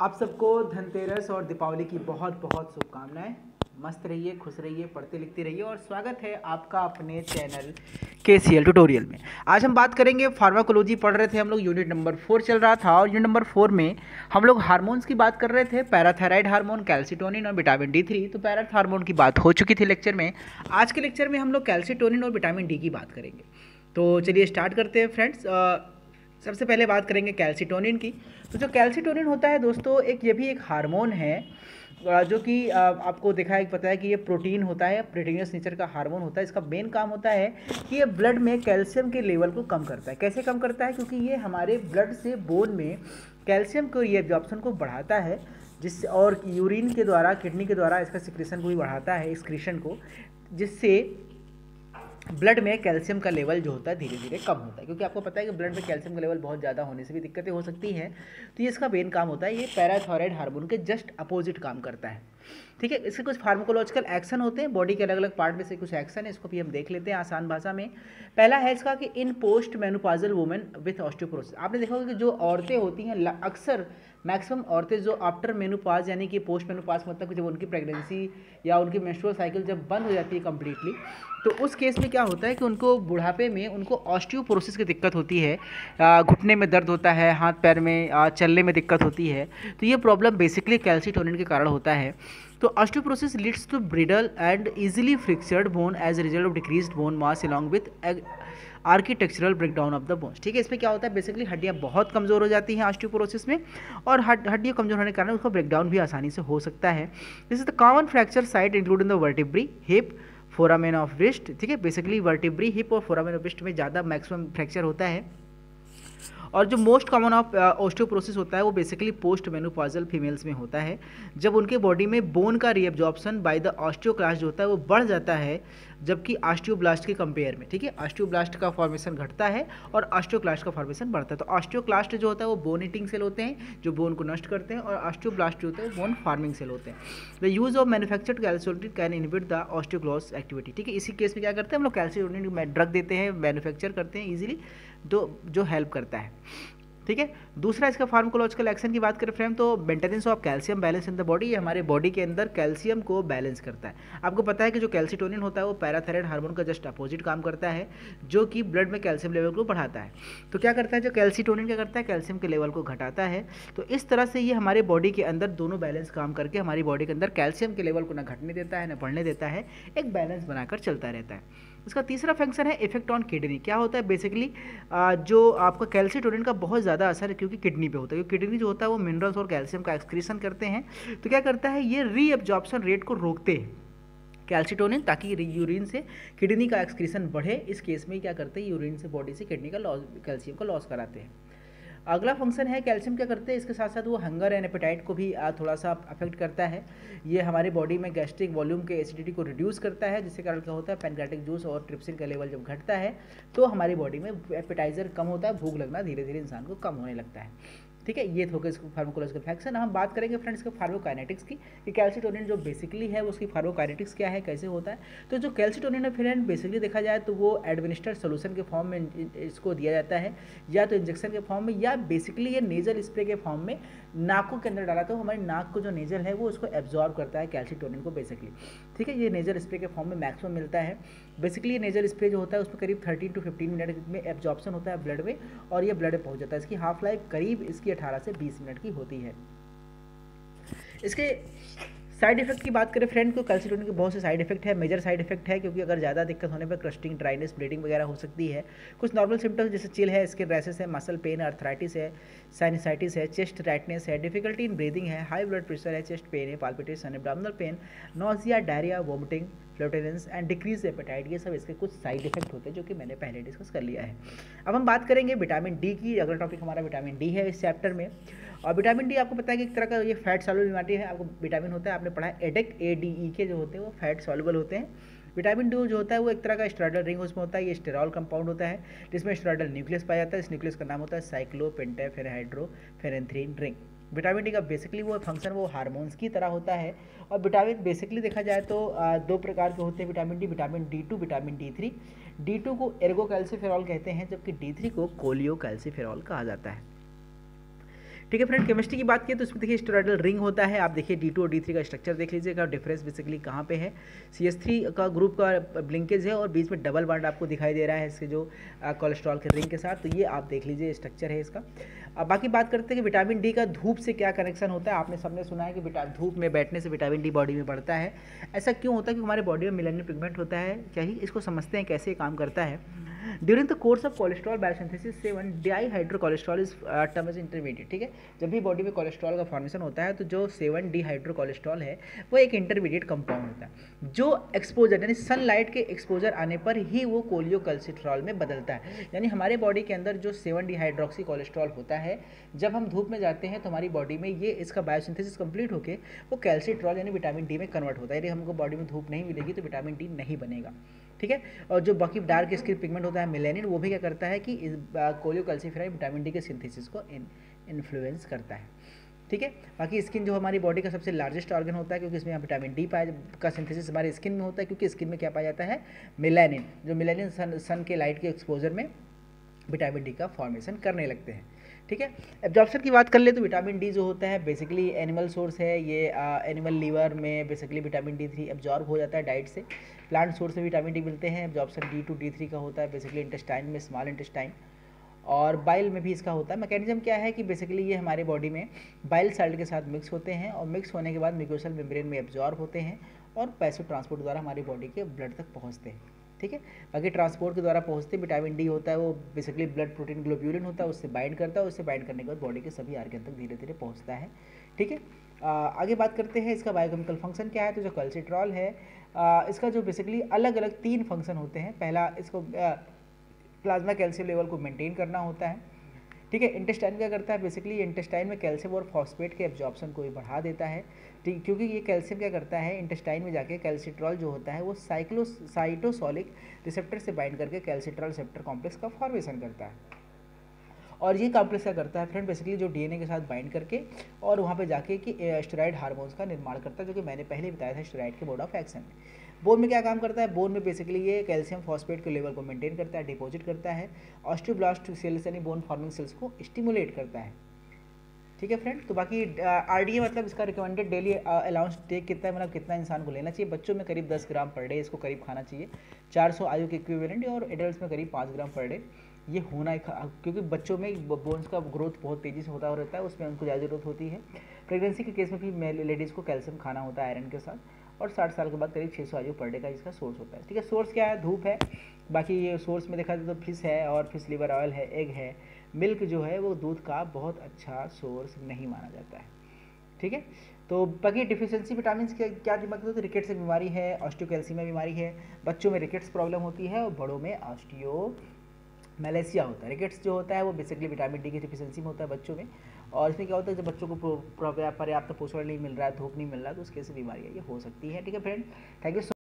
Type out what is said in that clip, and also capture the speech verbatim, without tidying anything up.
आप सबको धनतेरस और दीपावली की बहुत बहुत शुभकामनाएं। मस्त रहिए, खुश रहिए, पढ़ते लिखते रहिए और स्वागत है आपका अपने चैनल के सी एल ट्यूटोरियल में। आज हम बात करेंगे फार्माकोलॉजी पढ़ रहे थे हम लोग, यूनिट नंबर फोर चल रहा था और यूनिट नंबर फोर में हम लोग हार्मोन्स की बात कर रहे थे, पैराथायराइड हार्मोन, कैल्सीटोनिन और विटामिन डी थ्री। तो पैरा हार्मोन की बात हो चुकी थी लेक्चर में। आज के लेक्चर में हम लोग कैल्सीटोनिन और विटामिन डी की बात करेंगे। तो चलिए स्टार्ट करते हैं फ्रेंड्स। सबसे पहले बात करेंगे कैल्सीटोनिन की। तो जो कैल्सीटोनिन होता है दोस्तों, एक ये भी एक हार्मोन है जो कि आपको देखा है, पता है कि ये प्रोटीन होता है, प्रोटीनियस नेचर का हार्मोन होता है। इसका मेन काम होता है कि ये ब्लड में कैल्शियम के लेवल को कम करता है। कैसे कम करता है? क्योंकि ये हमारे ब्लड से बोन में कैल्शियम को ये एब्जॉर्प्शन को बढ़ाता है, जिससे और यूरिन के द्वारा, किडनी के द्वारा इसका सिक्रेशन को भी बढ़ाता है, एक्सक्रीशन को, जिससे ब्लड में कैल्शियम का लेवल जो होता है धीरे धीरे कम होता है। क्योंकि आपको पता है कि ब्लड में कैल्शियम का लेवल बहुत ज़्यादा होने से भी दिक्कतें हो सकती हैं। तो ये इसका मेन काम होता है। ये पैराथायराइड हार्मोन के जस्ट अपोजिट काम करता है। ठीक है, इसके कुछ फार्माकोलॉजिकल एक्शन होते हैं, बॉडी के अलग अलग पार्ट में से कुछ एक्शन है, इसको भी हम देख लेते हैं आसान भाषा में। पहला है इसका कि in post menopausal women with osteoporosis. आपने देखा होगा कि जो औरतें होती हैं, अक्सर मैक्सिमम औरतें जो आफ्टर मेनोपॉज यानी कि पोस्ट मेनोपॉज मतलब जब उनकी प्रेगनेंसी या उनकी मेंस्ट्रुअल साइकिल जब बंद हो जाती है कम्प्लीटली, तो उस केस में क्या होता है कि उनको बुढ़ापे में उनको ऑस्टियोपोरोसिस की दिक्कत होती है। घुटने में दर्द होता है, हाथ पैर में चलने में दिक्कत होती है। तो ये प्रॉब्लम बेसिकली कैल्सीटोनिन के कारण होता है। तो osteoporosis leads to brittle and easily fractured bone as a result of decreased bone mass along with architectural breakdown of the bones. ठीक है, इसमें क्या होता है, बेसिकली हड्डियाँ बहुत कमज़ोर हो जाती हैं ऑस्टियोपोरोसिस में, और हड्डियाँ कमज़ोर होने के कारण उसका ब्रेकडाउन भी आसानी से हो सकता है। This is the common fracture site including the vertebrae, hip, foramen of wrist. ठीक है, बेसिकली वर्टिब्री, हिप और फोरामेन ऑफ रिस्ट में ज़्यादा मैक्सिमम फ्रैक्चर होता है। और जो मोस्ट कॉमन ऑफ ऑस्टियोपोरोसिस होता है वो बेसिकली पोस्ट मेनोपॉजल फीमेल्स में होता है, जब उनके बॉडी में बोन का रीअब्जॉर्प्शन बाय द ऑस्टियोक्लास्ट जो होता है वो बढ़ जाता है, जबकि ऑस्टियोब्लास्ट के कंपेयर में। ठीक है, ऑस्टियोब्लास्ट का फॉर्मेशन घटता है और ऑस्टियोक्लास्ट का फॉर्मेशन बढ़ता है। तो ऑस्टियोक्लास्ट जो होता है वो बोन ईटिंग सेल होते हैं जो बोन को नष्ट करते हैं, और ऑस्टियोब्लास्ट जो होते हैं वो बोन फार्मिंग सेल होते हैं। The use of manufactured calcitonin can inhibit the osteoclast activity. ठीक है, इसी केस में क्या करते हैं हम लोग, कैल्सीटोनिन ड्रग देते हैं, मैन्युफैक्चर करते हैं ईजिली, तो जो हेल्प करता है। ठीक है, दूसरा इसका फार्माकोलॉजिकल एक्शन की बात करें फ्रेंड, तो maintenance of calcium balance in the body. ये हमारे बॉडी के अंदर कैल्शियम को बैलेंस करता है। आपको पता है कि जो कैल्सीटोनिन होता है वो पैराथायराइड हार्मोन का जस्ट अपोजिट काम करता है, जो कि ब्लड में कैल्शियम लेवल को बढ़ाता है। तो क्या करता है जो कैल्सीटोनिन, क्या करता है, कैल्शियम के लेवल को घटाता है। तो इस तरह से ये हमारे बॉडी के अंदर दोनों बैलेंस काम करके हमारी बॉडी के अंदर कैल्शियम के लेवल को ना घटने देता है ना बढ़ने देता है, एक बैलेंस बनाकर चलता रहता है। इसका तीसरा फंक्शन है इफेक्ट ऑन किडनी। क्या होता है, बेसिकली जो आपका कैल्सीटोनिन का बहुत ज़्यादा असर है क्योंकि किडनी पे होता है, क्योंकि किडनी जो होता है वो मिनरल्स और कैल्शियम का एक्सक्रीशन करते हैं। तो क्या करता है, ये रीअब्जॉर्प्शन रेट को रोकते हैं कैल्सीटोनिन, ताकि यूरिन से किडनी का एक्सक्रीशन बढ़े। इस केस में क्या करते हैं, यूरिन से बॉडी से किडनी का लॉस, कैल्शियम का लॉस कराते हैं। अगला फंक्शन है कैल्शियम क्या करते हैं, इसके साथ साथ वो हंगर एंड एपेटाइट को भी थोड़ा सा अफेक्ट करता है। ये हमारे बॉडी में गैस्ट्रिक वॉल्यूम के एसिडिटी को रिड्यूस करता है, जिसके कारण क्या होता है, पैनक्रेटिक जूस और ट्रिप्सिन का लेवल जब घटता है तो हमारी बॉडी में एपेटाइजर कम होता है, भूख लगना धीरे धीरे इंसान को कम होने लगता है। ठीक है, ये हो गया इसको फार्माकोलॉजिकल फैक्शन। हम बात करेंगे फ्रेंड्स के फार्माकोकाइनेटिक्स की, कि कैल्सीटोनिन जो बेसिकली है उसकी फार्माकोकाइनेटिक्स क्या है, कैसे होता है। तो जो कैल्सीटोनिन है फ्रेंड, बेसिकली देखा जाए तो वो एडमिनिस्टर्ड सोल्यूशन के फॉर्म में इसको दिया जाता है, या तो इंजेक्शन के फॉर्म में, या बेसिकली ये नेजल स्प्रे के फॉर्म में नाकों के अंदर डाला, तो हमारे नाक को जो नेजल है वो उसको एब्जॉर्ब करता है कैल्सीटोनिन को बेसिकली। ठीक है, ये नेजल स्प्रे के फॉर्म में मैक्सिमम मिलता है। बेसिकली ये नेजल स्प्रे जो होता है उसमें करीब थर्टीन टू फिफ्टीन मिनट में एब्जॉर्प्शन होता है ब्लड में, और ये ब्लड में पहुंच जाता है। इसकी हाफ लाइफ करीब इसकी अठारह से बीस मिनट की होती है। इसके साइड इफेक्ट की बात करें फ्रेंड, तो कैल्सीटोनिन के बहुत से साइड इफेक्ट है, मेजर साइड इफेक्ट है, क्योंकि अगर ज़्यादा दिक्कत होने पर क्रस्टिंग, ड्राइनेस, ब्लीडिंग वगैरह हो सकती है। कुछ नॉर्मल सिम्टम्स जैसे चिल है, स्किन रैशेस है, मसल पेन, अर्थराइटिस है, साइनसाइटिस है, चेस्ट टाइटनेस है, डिफिकल्टी इन ब्रीदिंग है, हाई ब्लड प्रेशर है, चेस्ट पेन है, palpitation, abdominal pain, nausea, diarrhoea, vomiting, flatulence and decrease appetite, ये सब इसके कुछ साइड इफेक्ट होते हैं जो कि मैंने पहले डिस्कस कर लिया है। अब हम बात करेंगे विटामिन डी की। अगला टॉपिक हमारा विटामिन डी है इस चैप्टर में। और विटामिन डी आपको पता है कि एक तरह का ये फैट सॉल्युबल बीमारी है। आपको विटामिन होता है, आपने पढ़ा है एडेक, ए डी ई के जो होते हैं वो फैट सॉल्युबल होते हैं। विटामिन डी जो होता है वो एक तरह का स्टेरॉयडल रिंग उसमें होता है, ये स्टेरॉल कंपाउंड होता है जिसमें स्टेरॉयडल न्यूक्लियस पाया जाता है। इस न्यूक्लियस का नाम होता है साइक्लोपेंटाफेनहाइड्रोफेरेंथ्रीन रिंग। विटामिन डी का बेसिकली वो फंक्शन वो हार्मोन्स की तरह होता है। और विटामिन बेसिकली देखा जाए तो दो प्रकार के होते हैं vitamin D, vitamin D two, vitamin D three. D two को एर्गो कैल्सीफेरॉल कहते हैं, जबकि डी थ्री को कोलियो कैल्सीफेरॉल कहा जाता है। ठीक है फ्रेंड, केमिस्ट्री की बात की तो इसमें देखिए स्टेरॉयडल रिंग होता है। आप देखिए डी टू और डी थ्री का स्ट्रक्चर देख लीजिएगा, डिफरेंस बेसिकली कहाँ पे है। सी एस थ्री का ग्रुप का ब्लिंकेज है और बीच में डबल बॉन्ड आपको दिखाई दे रहा है इसके जो कोलेस्ट्रॉल के रिंग के साथ, तो ये आप देख लीजिए स्ट्रक्चर है इसका। अब बाकी बात करते हैं कि विटामिन डी का धूप से क्या कनेक्शन होता है। आपने सबने सुना है कि धूप में बैठने से विटामिन डी बॉडी में बढ़ता है। ऐसा क्यों होता है? क्योंकि हमारे बॉडी में मेलानिन पिगमेंट होता है। क्या ही इसको समझते हैं कैसे काम करता है। During the course of cholesterol biosynthesis seven dihydro cholesterol is term as intermediate. ठीक है, जब भी बॉडी में कोलेस्ट्रॉल का फॉर्मेशन होता है तो जो सेवन डीहाइड्रो कोलेस्ट्रॉल है वो एक इंटरमीडिएट कंपाउंड होता है जो एक्सपोजर यानी सनलाइट के एक्सपोजर आने पर ही वो कोलियोकैल्सिट्रॉल में बदलता है। यानी हमारे बॉडी के अंदर जो सेवन डीहाइड्रोक्सी कोलेस्ट्रॉल होता है, जब हम धूप में जाते हैं तो हमारी बॉडी में ये इसका बायोसिंथेसिस कंप्लीट होकर वो कैल्सिट्रॉल यानी विटामिन डी में कन्वर्ट होता है। यदि हमको बॉडी में धूप नहीं मिलेगी तो विटामिन डी नहीं बनेगा। ठीक है, और जो बाकी डार्क स्किन पिगमेंट होता है मेलानिन, वो भी क्या करता है कि इस कोलियोकैल्सिफेराइड विटामिन डी के सिंथेसिस को इन इन्फ्लुएंस करता है। ठीक है, बाकी स्किन जो हमारी बॉडी का सबसे लार्जेस्ट ऑर्गन होता है क्योंकि इसमें विटामिन डी पाया का सिंथेसिस हमारे स्किन में होता है, क्योंकि स्किन में क्या पाया जाता है? मेलानिन। जो मेलानिन सन सन के लाइट के एक्सपोजर में विटामिन डी का फॉर्मेशन करने लगते हैं। ठीक है, एब्जॉर्प्शन की बात कर ले तो विटामिन डी जो होता है बेसिकली एनिमल सोर्स है। ये एनिमल लीवर में basically vitamin D three absorb हो जाता है डाइट से। प्लांट सोर्स से विटामिन डी मिलते हैं। Absorption D two D three का होता है बेसिकली इंटेस्टाइन में, स्मॉल इंटेस्टाइन, और बाइल में भी इसका होता है। मैकेनिज्म क्या है कि बेसिकली ये हमारे बॉडी में बाइल साल्ट के साथ मिक्स होते हैं और मिक्स होने के बाद म्यूकोसल मेम्ब्रेन में एब्जॉर्ब होते हैं और पैसिव ट्रांसपोर्ट द्वारा हमारी बॉडी के ब्लड तक पहुँचते हैं। ठीक है, बाकी ट्रांसपोर्ट के द्वारा पहुंचते विटामिन डी होता है वो बेसिकली ब्लड प्रोटीन ग्लोब्यूलिन होता है, उससे बाइंड करता है, उससे बाइंड करने के बाद बॉडी के सभी आर्गन तक धीरे धीरे पहुंचता है। ठीक है, आ, आगे बात करते हैं इसका बायोकेमिकल फंक्शन क्या है। तो जो कैल्सिट्रॉल है आ, इसका जो बेसिकली अलग अलग तीन फंक्शन होते हैं। पहला, इसको प्लाज्मा कैल्शियम लेवल को मेंटेन करना होता है। ठीक है, इंटेस्टाइन क्या करता है? बेसिकली इंटेस्टाइन में कैल्शियम और फॉस्फेट के एब्जॉर्प्शन को भी बढ़ा देता है। ठीक, क्योंकि ये कैल्शियम क्या करता है इंटेस्टाइन में जाके कैल्सिट्रॉल जो होता है वो साइक्लो साइटोसोलिक रिसेप्टर से बाइंड करके कैल्सिट्रॉल रिसेप्टर कॉम्प्लेक्स का फॉर्मेशन करता है। और ये कॉम्प्लेक्स क्या करता है फ्रेंड? बेसिकली जो डीएनए के साथ बाइंड करके और वहाँ पे जाके कि स्टेरॉइड हार्मोन्स का निर्माण करता है, जो कि मैंने पहले बताया था स्टेरॉइड के मोड ऑफ एक्शन। बोन में क्या काम करता है? बोन में बेसिकली ये कैल्शियम फॉस्फेट के लेवल को मेंटेन करता है, डिपॉजिट करता है, ऑस्टियोब्लास्ट सेल्स यानी बोन फॉर्मिंग सेल्स को स्टिमुलेट करता है। ठीक है फ्रेंड, तो बाकी आरडीए मतलब इसका रिकमेंडेड डेली अलाउंस टेक कितना है, मतलब कितना इंसान को लेना चाहिए। बच्चों में करीब दस ग्राम पर डे इसको करीब खाना चाहिए, चार सौ आयु के इक्विवेलेंट, और एडल्ट्स में करीब पाँच ग्राम पर डे ये होना है, क्योंकि बच्चों में बोन्स का ग्रोथ बहुत तेज़ी से होता रहता है, उसमें उनको ज़्यादा जरूरत होती है। प्रेगनेंसी के केस में भी लेडीज़ को कैल्शियम खाना होता है आयरन के साथ, और साठ साल के बाद करीब छः सौ आयु पर डे का इसका सोर्स होता है। ठीक है, सोर्स क्या है? धूप है। बाकी ये सोर्स में देखा जाए तो फिश है और फिश लिवर ऑयल है, एग है। मिल्क जो है वो दूध का बहुत अच्छा सोर्स नहीं माना जाता है। ठीक है, तो बाकी डिफिशियंसी विटामिन के क्या दिमाग में? तो रिकेट्स की बीमारी है, ऑस्टियोकैल्सिमिया बीमारी है। बच्चों में रिकेट्स प्रॉब्लम होती है और बड़ों में ऑस्टियो मैलेसिया होता है। रिकेट्स जो होता है वो बेसिकली विटामिन डी की डिफिशियंसी में होता है बच्चों में, और इसमें क्या होता है जब बच्चों को पर्याप्त पोषण नहीं मिल रहा है, धूप नहीं मिल रहा है, तो उसके से बीमारी ये हो सकती है। ठीक है फ्रेंड, थैंक यू।